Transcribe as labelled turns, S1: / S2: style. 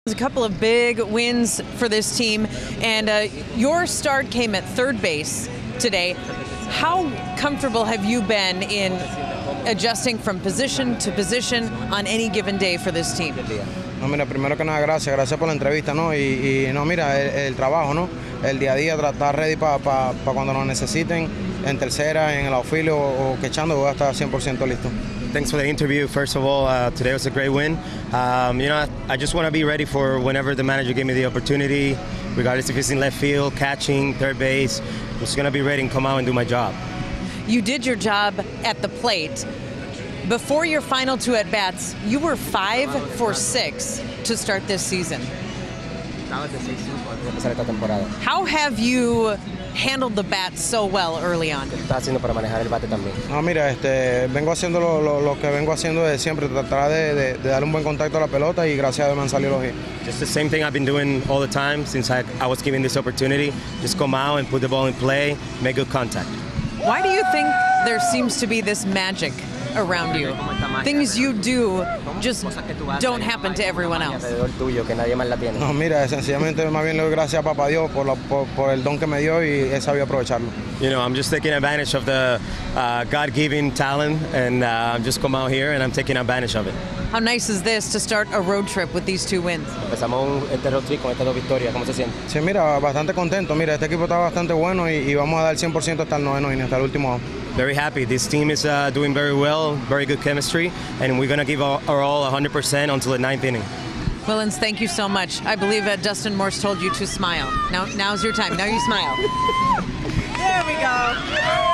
S1: There's a couple of big wins for this team, and your start came at third base today. How comfortable have you been in adjusting from position to position on any given day for this team?
S2: No, mira, primero que nada, gracias por la entrevista, ¿no? Y no, mira, el trabajo, ¿no? El día a día, estar ready para cuando nos necesiten, en tercera, en el outfield o quechando, voy a estar 100% listo.
S3: Thanks for the interview. First of all, today was a great win. I just want to be ready for whenever the manager gave me the opportunity, regardless if it's in left field, catching, third base. I'm just going to be ready and come out and do my job.
S1: You did your job at the plate. Before your final two at-bats, you were 5 for 6 to start this season. How have you handled the bat so well early on?
S2: No, mira, vengo haciendo lo que vengo haciendo de siempre, tratar de darle un buen contacto a la pelota y gracias a Dios me han salido los hits.
S3: Just the same thing I've been doing all the time since I was given this opportunity. Just come out and put the ball in play, make good contact.
S1: Why do you think there seems to be this magic around you? Things you do just don't happen to everyone else.
S2: No, mira, sencillamente más bien le doy gracias a Papá Dios por el don que me dio y he sabido aprovecharlo.
S3: You know, I'm just taking advantage of the God-given talent, and I'm just come out here and I'm taking advantage of it.
S1: How nice is this to start a road trip with these 2 wins?
S2: Sí, mira, bastante contento. Mira, este equipo está bastante bueno y vamos a dar 100% hasta el noveno inning, hasta el último.
S3: Very happy. This team is doing very well, very good chemistry, and we're going to give our all 100% until the 9th inning.
S1: Willians, thank you so much. I believe Dustin Morse told you to smile. Now's your time. Now you smile.
S4: There we go.